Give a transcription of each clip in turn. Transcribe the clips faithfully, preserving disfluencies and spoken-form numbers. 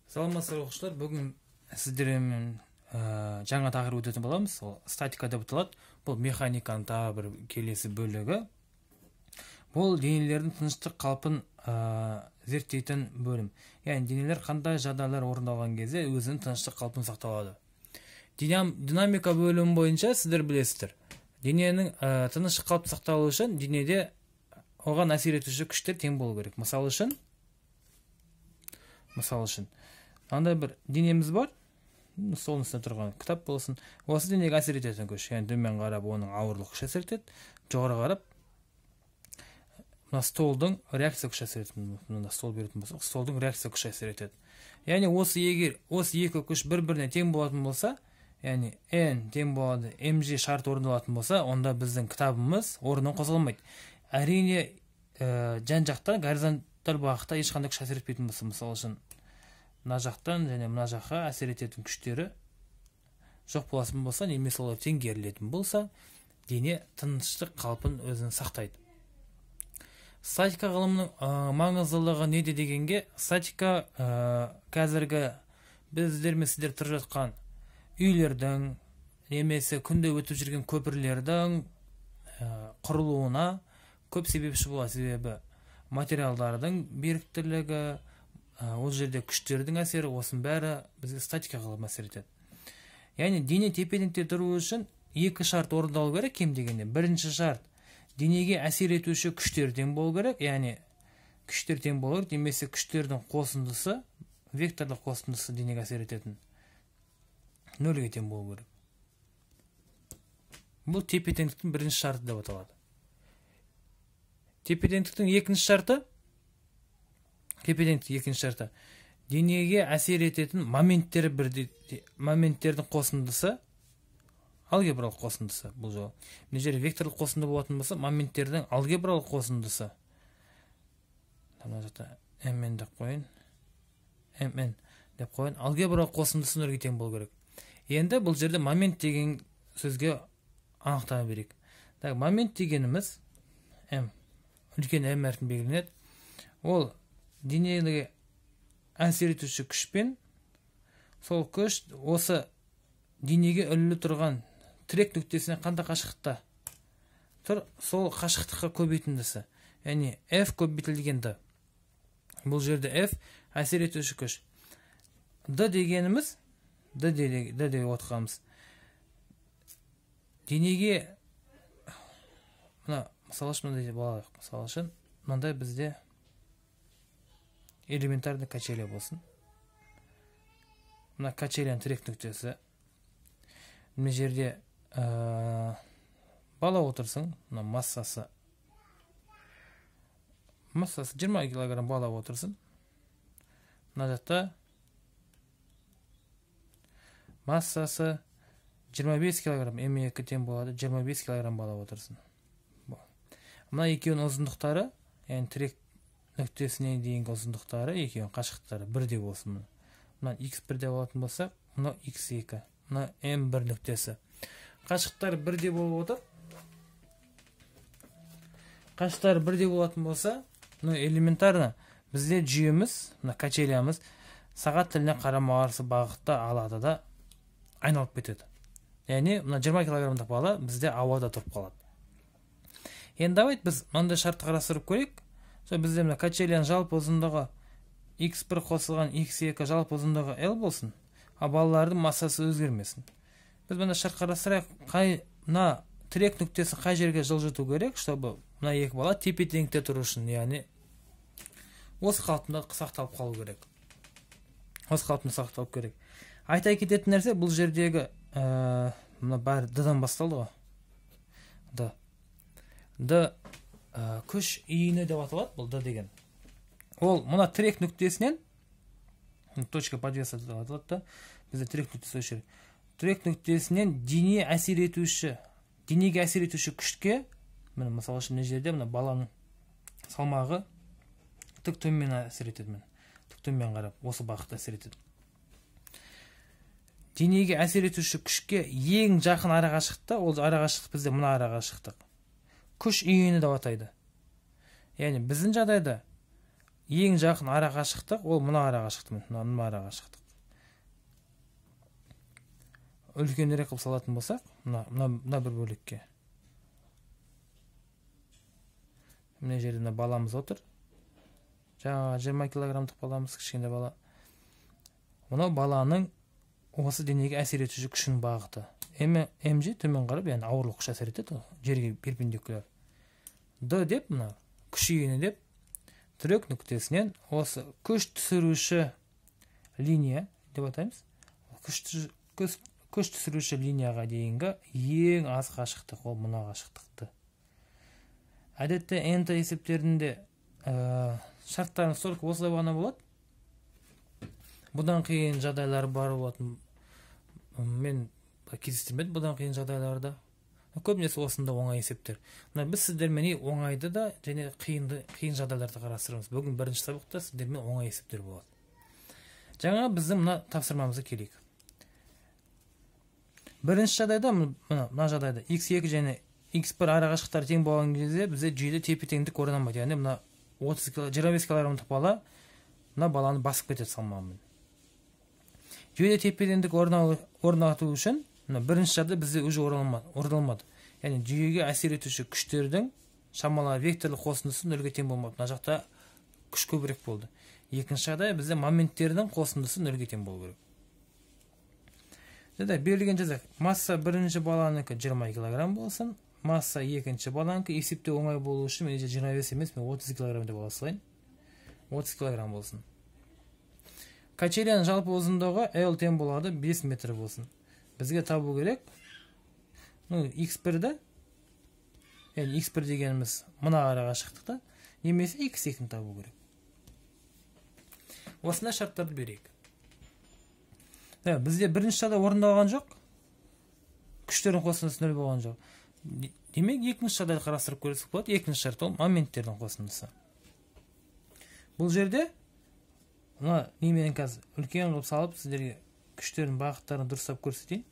Саламатсыздар оқушылар, бүгін сіздермен жаңа тақырып өтетін боламыз. Ол статика деп аталады. Бұл механиканың тағы бір келесі бөлігі. Бұл денелердің тыныштық қалпын зерттейтін бөлім. Яғни денелер қандай жағдайлар орындалған кезде өзінің тыныштық қалпын сақталады. Динамика бөлімі бойынша сіздер білесіздер. Дененің тыныштық қалпын сақталу үшін денеде оған әсер етуші күштер тең болу керек. Мысалы үшін, мысалы үшін, андай бір денеміз бар, столдың үстінде тұрған кітап болсын, осы денеге әсер ететін күш, яғни төмен қарап оның ауырлық күші әсер етеді, жоғары қарап мына столдың реакция күші әсер етеді. Мына стол беретін болсақ, столдың реакция күші әсер етеді. Яғни осы егер осы екі күш бір-біріне тең болатын болса, яғни n тең болады mg шарты орындалатын болса, онда біздің кітабымыз орнынан қозғалмайды. Әрине, жан жақтан горизонталь бағытта ешқандай күш әсер етпейтін болса, мысалы үшін мына жақтан және мына жаққа әсер ететін күштері жоқ болатын болса, немесе олар теңгерілетін болса, дене тыныштық қалпын өзін сақтайды. Статика ғылымының маңыздылығы неде дегенге, статика қазіргі біздер мен сіздер тұрып жатқан үйлердің немесе күнде өтіп жүрген көпірлердің құрылуына көп себепші болады. Себебі материалдардың беріктілігі, ол жерде күштердің әсері, осының бәрі бізге статика ғылымы әсер етеді. Яғни дене тепе-теңдікте тұру үшін екі шарт орындалу керек кем дегенде. Бірінші шарт, денеге әсер етуші күштер тең болу керек, яғни күштер тең болу керек, немесе күштердің қосындысы, векторлық қосындысы денеге әсер ететін нөлге тең болу керек. Бұл тепе-теңдіктің бірінші шарты деп аталады. Тепе-теңдіктің екінші шарты, тепе-теңдіктің екінші шарты, денеге әсер ететін моменттер бірдей, моменттердің қосындысы, алгебралық қосындысы бұл жолы. Мына жерде векторлық қосынды болатын болса, моменттердің алгебралық қосындысы. Мына жақта mn деп қойын, mn деп қойын, алгебралық қосындысы нөлге тең болу керек. Енді бұл жерде момент деген сөзге анықтама берейік. Момент дегеніміз m, үлкен m әрпін белгіленеді. Ол денеге әсер етуші күшпен, сол күш осы денеге ілулі тұрған тірек нүктесіне қандай қашықтықта тұр, сол қашықтыққа көбейтіндісі. Яғни f көбейтілгенді. Бұл жерде f әсер етуші күш. D дегеніміз, D деп отқамыз. Денеге, мысалы үшін мынандай болайық, мысалы үшін мынандай бізде элементарный качеля болсын. Мына качеляның тірек нүктесі. Мына жерде бала отырсын, мына массасы массасы жиырма килограмм бала отырсын. Мына жақта массасы жиырма бес килограмм, м екі тең болады, жиырма бес килограмм бала отырсын. Мына екеуінің ұзындықтары, яғни тірек нүктесіне дейінгі ұзындықтары, екеуінің қашықтықтары бірдей болсын. Мына x бір деп алатын болсақ, мына x екі, мына m бір нүктесі. Қашықтықтары бірдей болып отыр. Қашықтықтары бірдей болатын болса, мына элементарно бізде жүйеміз, мына качелямыз сағат тіліне қарама-қарсы бағытта алады да айналып кетеді. Яғни, мына жиырма килограммдық бала бізде ауада тұрып қалады. Енді давайте біз мынандай шартты қарастырып көрейік. Бізде мына качеляның жалпы ұзындығы икс бір қосылған икс екі жалпы ұзындығы L болсын, а балалардың массасы өзгермесін. Біз мына шарт қарастырайық, мына тірек нүктесін қай жерге жылжыту керек, чтобы мына екі бала тепе-теңдікте тұру үшін, яғни осы қалпында сақталып қалу керек. Осы қалпында сақталып керек. Айта кететін нәрсе, бұл жердегі мына бәрі D-дан басталды ғой. D. D күш иіні деп аталады, бұл D деген. Ол мына тірек нүктесінен, точка подвеса деп аталады да, бізде тірек нүктесі өшір. Тірек нүктесінен дене әсер етуші, денеге әсер етуші күшке, міне мысалы үшін мына жерде мына баланың салмағы тік төмен әсер етеді, тік төмен қарап, осы бағытта әсер етеді. Денеге әсер етуші күшке ең жақын арақашықтықта, ол арақашықтық бізде мына арақашықтық. Күш иіні деп атайды. Яғни біздің жағдайда ең жақын ара қашықтық ол мына ара қашықтық, мына ара қашықтық. Үлкенірек қылып салатын болсақ, мына бір бөлікке. Мына жерде мына баламыз отыр. Жаңа жиырма килограммдық баламыз, кішкентай бала. Мынау баланың осы денеге әсер етуші күшінің бағыты. М-Ж төмен қарап, яғни ауырлық күш әсер етеді, жерге перпендикуляр. Д деп, мына күш иені деп, тірек нүктесінен осы күш түсіруші линия деп атаймыз. Күш түсіруші линияға дейінгі ең аз қашықтық, ол мына қашықтықты. Әдетте энто есептерінде шарттарын столько осылай ғана болады. Бұдан қиын жағдайлар бар болатын. Мен кездестірмедім бұдан қиын жағдайларда. Көбінесе осында оңай есептер. Біз сіздермен оңайды да және қиын жағдайларды қарастырамыз. Бүгін бірінші сабақта сіздермен оңай есептер болады. Жаңа біздің мына тапсырмамызға келейік. Бірінші жағдайда, мына жағдайда икс екі және икс бір ара қашықтықтары тең болған кезде бізде жүйеде тепе-теңдік орнамайды. Яғни мына жиырма бес килограммдық бала мына баланы басып кетеді салмағымен. Жүйеде тепе-теңдік орнату үшін бірінші жағдай бізде уже орындалмады. Яғни жүйеге әсер етуші күштердің шамалары векторлық қосындысы нөлге тең болмады. Мына жақта күш көбірек болды. Екінші жағдай бізде моменттердің қосындысы нөлге тең болу керек. Берілген жазақ, масса бірінші баланыкі жиырма килограмм болсын, масса екінші баланыкі есепте оңай болу үшін мен жиырма бес емес, мен отыз килограмм деп ала салайын. отыз килограмм болсын. Качеленің жалпы ұзындығы L тең болады бес метр болсын. Бізге табу керек. икс бірді, яғни икс бір дегеніміз мына ара қашықтықта, немесе икс екіні табу керек. Осында шарттарды берейік. Бізде бірінші жағдай орындалған жоқ, күштердің қосындысы нөл болған жоқ. Демек, екінші жағдайды қарастырып көрсек болады. Екінші шарт ол моменттердің қосындысы. Бұл жерде мына неменен қазір үлкен қылып салып, сіздерге күштердің бағыттарын дұрыстап көрсетейін.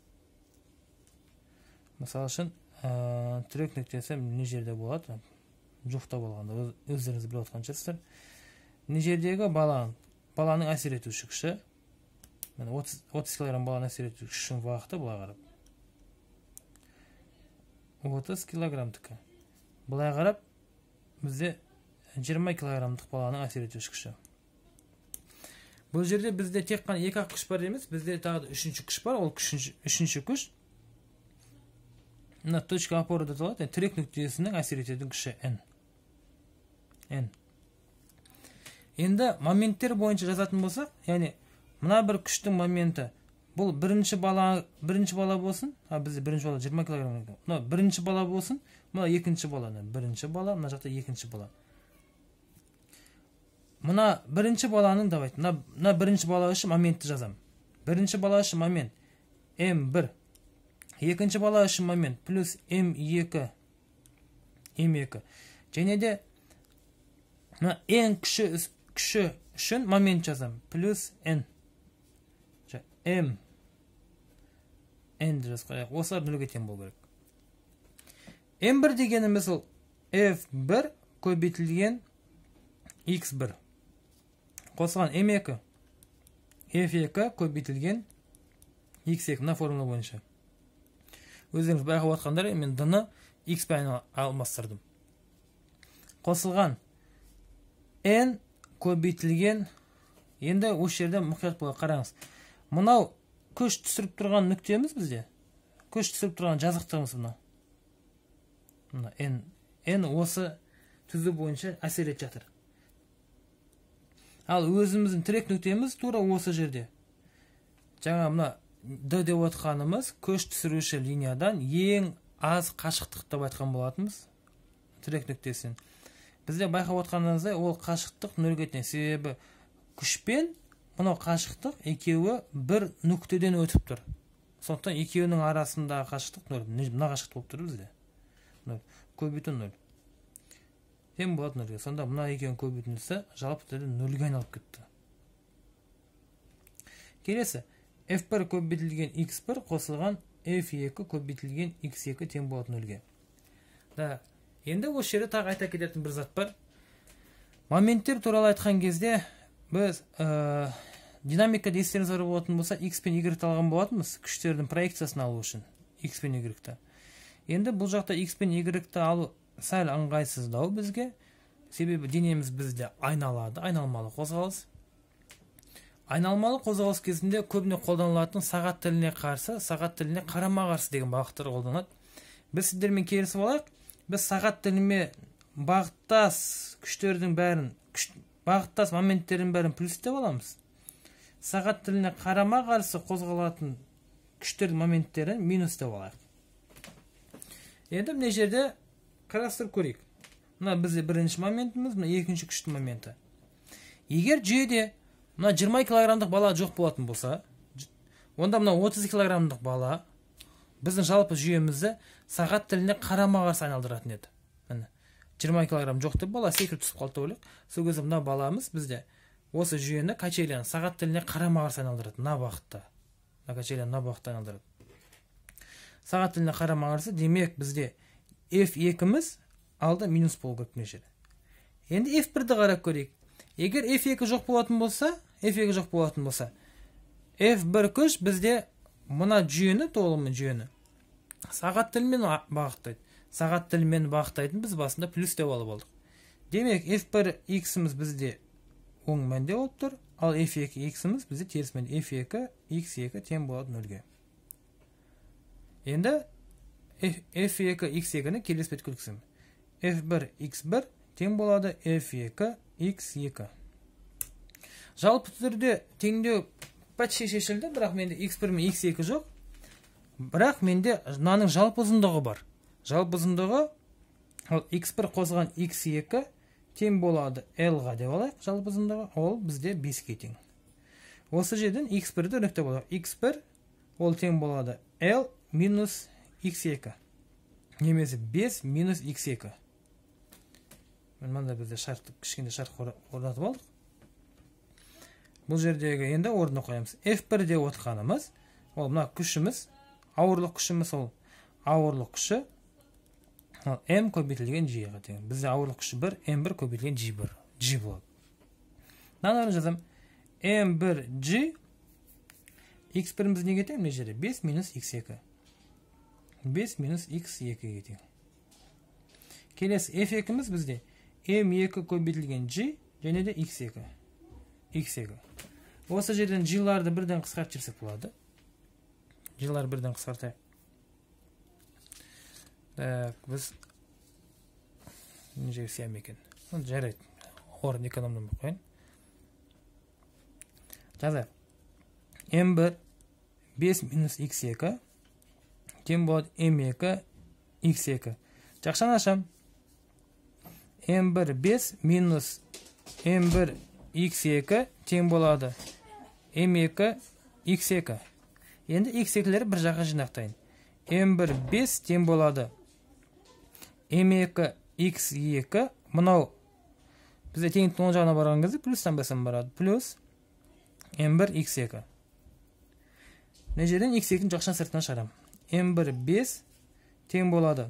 Мысалы үшін, тірек нүктесі не жерде болады? Жоқта болғанда, өздеріңіз біліп отқан шығарсыздар. Не жердегі баланың әсер етуші күші, отыз килограмм баланы әсер етуші күшінің бағыты былай қарап. отыз килограммдікі. Былай қарап, бізде жиырма килограммдық баланың әсер етуші күші. Бұл жерде бізде тек қана екі ақ күш бар емес, бізде тағы үшінші күш бар, ол үшінші күш. Мына точка опоры деп аталады, тірек нүктесінің әсер ететін күші N. N. Енді моменттер бойынша жазатын болсақ, яғни мына бір күштің моменті, бұл бірінші бала, бірінші бала болсын, а бізде бірінші бала жиырма килограмм. Мына бірінші бала болсын, мына екінші бала, бірінші бала, мына жақта екінші бала. Мына бірінші баланың давайте, мына бірінші бала үшін моментті жазам. Бірінші бала үшін момент эм бір. Екінші бала үшін момент плюс эм екі. эм екі. Және де мына ең күші күші үшін момент жазам. Плюс N. M. N жазып, осылар нөлге тең болу керек. эм бір дегеніміз ол эф бір көбейтілген икс бір. Қосылған эм екі. эф екі көбейтілген икс екі. Мына формула бойынша. Өздеріңіз байқап отқандар, мен d-ны x пен алмастырдым. Қосылған n көбейтілген, енді осы жерде мұқият бола қараңыз. Мынау күш түсіріп тұрған нүктеміз бізде. Күш түсіріп тұрған жазықтығымыз мына. Мына n. n осы түзу бойынша әсер етіп жатыр. Ал өзіміздің тірек нүктеміз тура осы жерде. Жаңа мына d деп отқанымыз күш түсіруші линиядан ең аз қашықтық деп айтқан болатынбыз. Тірек нүктесін. Бізде байқап отқанымыздай ол қашықтық нөлге тең. Себебі күшпен мынау қашықтық екеуі бір нүктеден өтіп тұр. Сондықтан екеуінің арасындағы қашықтық нөл. Мына қашықтық болып тұр бізде. Көбейту нөл. Тең болады нөлге. Сонда мына екеуінің көбейтіндісі жалпы түрде нөлге айналып кетті. Келесі, эф бір көбейтілген икс бір қосылған эф екі көбейтілген икс екі тең болады нөлге. Да, енді осы жерде тағы айта кететін бір зат бар. Моменттер туралы айткан кезде біз динамикада естеріңізде болатын болса x пен y алған болатынбыз күштердің проекциясын алу үшін x пен y-ті. Енді бұл жақта x пен y-ті алу сәл ыңғайсыздау бізге, себебі денеміз бізде айналады, айналмалы қозғалыс. Айналмалы қозғалыс кезінде көбіне қолданылатын сағат тіліне қарсы, сағат тіліне қарама-қарсы деген бағыттар қолданылады. Біз сіздермен келісіп алайық, біз сағат тіліне бағыттас күштердің бәрін, бағыттас моменттердің бәрін плюс деп аламыз. Сағат тіліне қарама-қарсы қозғалатын күштердің моменттерін минус деп алайық. Енді мына жерде қарастырып көрейік. Мына бізде бірінші моментіміз, мына екінші күштің моменті. Егер жүйеде мына жиырма килограммдық бала жоқ болатын болса, онда мына отыз килограммдық бала біздің жалпы жүйемізді сағат тіліне қарама-қарсы айналдыратын еді. Міне жиырма килограмм жоқ деп бала секіріп түсіп қалды ойлайық. Сол кезде мына баламыз бізде осы жүйені качеляны сағат тіліне қарама-қарсы айналдырады. Мына бағытта. Мына качеляны мына бағытта айналдырады. Сағат тіліне қарама-қарсы, демек бізде эф екіміз алда минус болу керек мына жерде. Енді эф бірді қарап көрейік. Егер эф екі жоқ болатын болса, эф екі жоқ болатын болса, эф бір күш бізде мына жүйені, толығымен жүйені сағат тілмен бағыттайды. Сағат тілмен бағыттайтын біз басында плюс деп алып алдық. Демек эф бір x-іміз бізде оң мәнде болып тұр, ал эф екі x-іміз бізде теріс мәнде. эф екі икс екі тең болады нөлге. Енді эф екі икс екіні келесі бетке өткіземін. эф бір икс бір тең болады эф екі икс екі. Жалпы түрде теңдеу почти шешілді, бірақ менде икс бір мен икс екі жоқ. Бірақ менде мынаның жалпы ұзындығы бар. Жалпы ұзындығы икс бір қосылған икс екі тең болады L-ға деп алайық. Жалпы ұзындығы ол бізде беске тең. Осы жерден икс бірді өрнектеп алайық. икс бір ол тең болады L минус икс екі. Немесе бес минус икс екі. Мында бізде шартты, кішкенде шарт орнатып алдық. Бұл жердегі енді орнына қоямыз. эф бір де отқанымыз, ол мына күшіміз, ауырлық күшіміз, ол ауырлық күші m көбейтілген g-ға тең. Бізде ауырлық күші бір, эм бір көбейтілген джи бір, g болады. Мынаны жазам. эм бір g икс біріміз неге тең? Мына жерде бес минус икс екі. бес минус икс екіге тең. Келесі эф екіміз бізде эм екі көбейтілген g және де икс екі. икс екі. Осы жерден g-ларды бірден қысқартып жіберсек болады. G-лар бірден қысқартайық. Так, біз мына жерге сиям екен. Жарайды. Орын экономдамай қояйын. Жазайық. эм бір бес минус икс екі тең болады эм екі икс екі. Жақшаны ашам. эм бір бес минус эм бір икс екі тең болады эм екі икс екі. Енді икс екілері бір жаққа жинақтайын. эм бір бес тең болады эм екі икс екі. Мынау бізде теңдіктің оң жағына барған кезде плюстан басым барады. Плюс эм бір икс екі. Мына жерден икс екінің жақшаны сыртынан шығарам. эм бір бес тең болады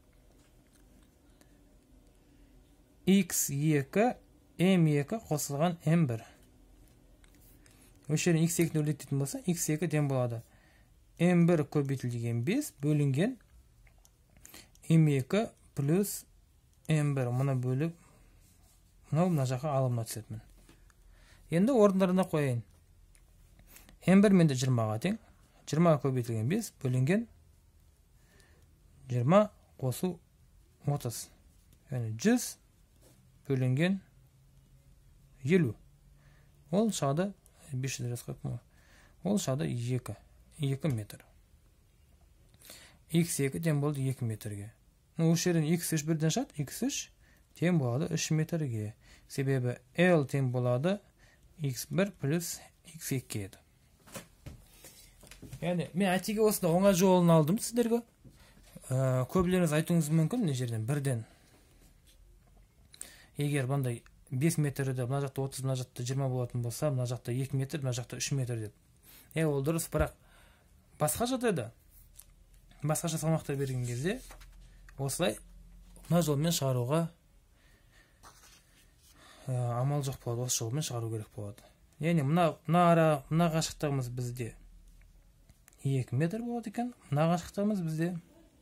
икс екі эм екі қосылған эм бір. Осы жерден икс екіні өрлететін болса, икс екі тең болады эм бір көбейтілген бес бөлінген эм екі плюс эм бір. Мұны бөліп, мынау мына жаққа алымына түсетімін. Енді орындарына қояйын. эм бір менде жиырмаға тең. жиырма көбейтілген бес бөлінген жиырма қосу отыз. Яғни жүз бөлінген елу. Ол шады бес жүз қырық мың. Ол шады екі. екі метр. икс екі тең болды екі метрге. Осы жерден икс үш бірден шат, икс үш тең болады үш метрге. Себебі L тең болады икс бір плюс икс екі еді. Яғни, мен әтеге осында оңай жолын алдым сіздерге. Көбілеріңіз айтуыңыз мүмкін, мына жерден бірден. Егер бандай бес метрді, мына жақта отыз, мына жақта жиырма болатын болса, мына жақта екі метр, мына жақта үш метр деп. Е, ол дұрыс, бірақ басқа жағдайда, басқаша салмақтар берген кезде, осылай мына жолмен шығаруға амал жоқ болады, осы жолмен шығару керек болады. Яғни мына мына ара мына қашықтығымыз бізде екі метр болады екен, мына қашықтығымыз бізде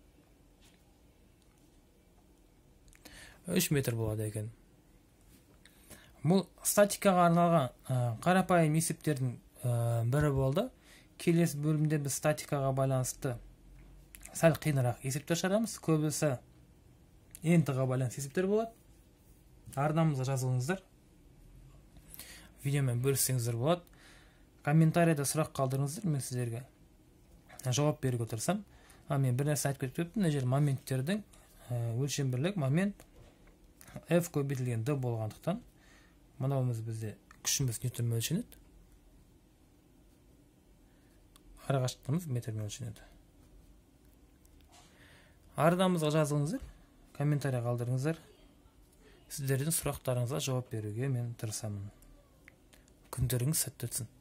үш метр болады екен. Бұл статикаға арналған қарапайым есептердің бірі болды. Келесі бөлімде біз статикаға байланысты сәл қиынырақ есептер шығарамыз. Көбісі н-ға байланысты есептер болады. Арнамызға жазылыңыздар. Видеомен бөліссеңіздер болады. Комментарийда сұрақ қалдырыңыздар, мен сіздерге жауап беруге тырысамын. Мен бір нәрсе айтып кетіп мына жер моменттердің өлшем бірлік момент F көбейтілген D болғандықтан мынауымыз бізде күшіміз ньютонмен өлшенеді. Арақашықтығымыз метрмен өлшенеді. Арнамызға жазылыңыздар, комментарий қалдырыңыздар. Сіздердің сұрақтарыңызға жауап беруге мен тырысамын. Күндеріңіз сәтті өтсін.